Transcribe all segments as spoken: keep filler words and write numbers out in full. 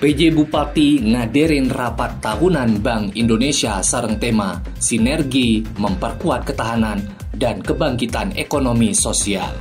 P J Bupati ngadirin rapat tahunan Bank Indonesia sareng tema Sinergi Memperkuat Ketahanan dan Kebangkitan Ekonomi Sosial.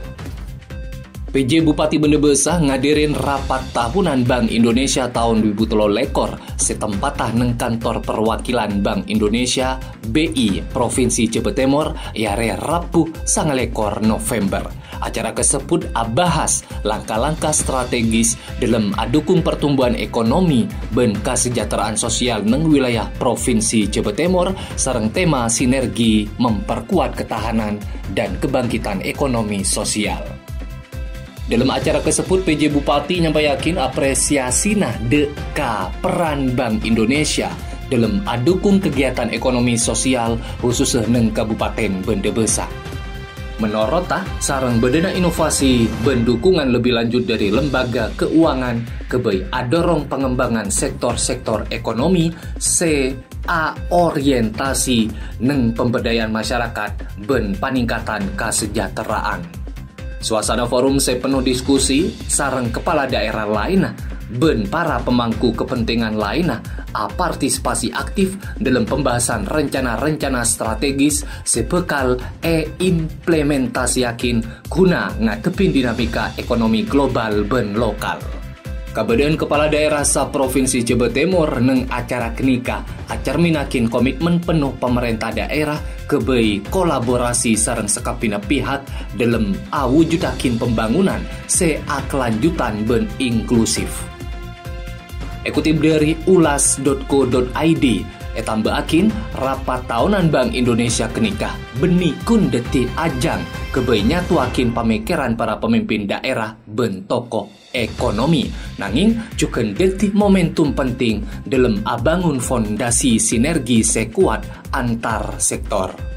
P J Bupati Banda Besar ngadirin rapat tahunan Bank Indonesia tahun dua ribu tiga lekor setempatah neng kantor perwakilan Bank Indonesia B I Provinsi Jawa Timur yare Rabu sangalekor November. Acara tersebut abahas langkah-langkah strategis dalam adukung pertumbuhan ekonomi dan kesejahteraan sosial neng wilayah Provinsi Jawa Timur sareng tema sinergi memperkuat ketahanan dan kebangkitan ekonomi sosial. Dalam acara tersebut, P J Bupati nyampaikan apresiasi nah deka peran Bank Indonesia dalam adukung kegiatan ekonomi sosial khusus neng Kabupaten Banda Besar. Menurut tah, sarang bedena inovasi pendukungan lebih lanjut dari lembaga keuangan kebai adorong pengembangan sektor-sektor ekonomi se a orientasi neng pemberdayaan masyarakat ben peningkatan kesejahteraan. Suasana forum sepenuh diskusi sarang kepala daerah lainnya ben para pemangku kepentingan lainnya a partisipasi aktif dalam pembahasan rencana-rencana strategis sebekal e implementasi yakin guna ngadepin dinamika ekonomi global ben lokal. Kabadan Kepala Daerah sa Provinsi Jawa Timur neng acara kenika acerminakin komitmen penuh pemerintah daerah kebai kolaborasi sareng sekapina pihak dalam awujudakin pembangunan se kelanjutan ben inklusif. Ekutip dari ulas dot co dot i d, etambahakin rapat tahunan Bank Indonesia kenikah benikun detik ajang kebai nyatuakin pemikiran para pemimpin daerah ben tokoh ekonomi. Nanging juga detik momentum penting dalam abangun fondasi sinergi sekuat antar sektor.